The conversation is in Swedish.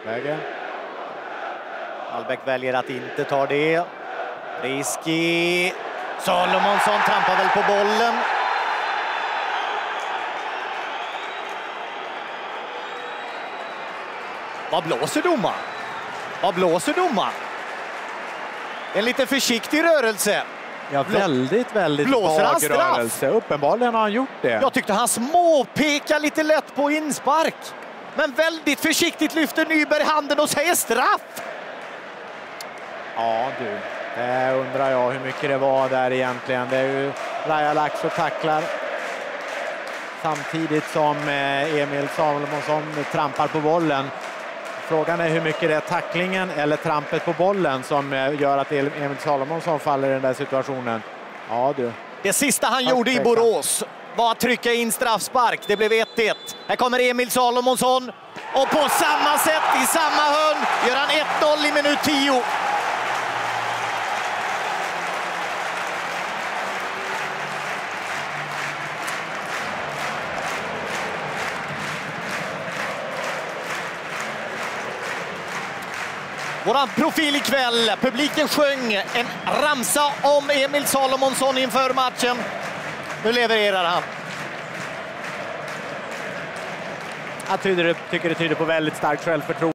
Läge. Albeck väljer att inte ta det. Riski. Salomonsson trampar väl på bollen. Vad blåser domaren? Vad blåser domaren? En lite försiktig rörelse. Ja, väldigt blåser han vag rörelse. Uppenbarligen har han gjort det. Jag tyckte han småpekar lite lätt på inspark. Men väldigt försiktigt lyfter Nyberg handen och säger straff. Ja du, det undrar jag hur mycket det var där egentligen. Det är ju Raja Laxo tacklar. Samtidigt som Emil Salomonsson trampar på bollen. Frågan är hur mycket det är tacklingen eller trampet på bollen som gör att Emil Salomonsson faller i den där situationen. Ja du. Det sista han gjorde i Borås var att trycka in straffspark. Det blev 1-1. Här kommer Emil Salomonsson. Och på samma sätt, i samma hörn, gör han 1-0 i minut 10. Våran profil ikväll. Publiken sjöng en ramsa om Emil Salomonsson inför matchen. Nu levererar han. Jag tycker det tyder på väldigt starkt självförtroende.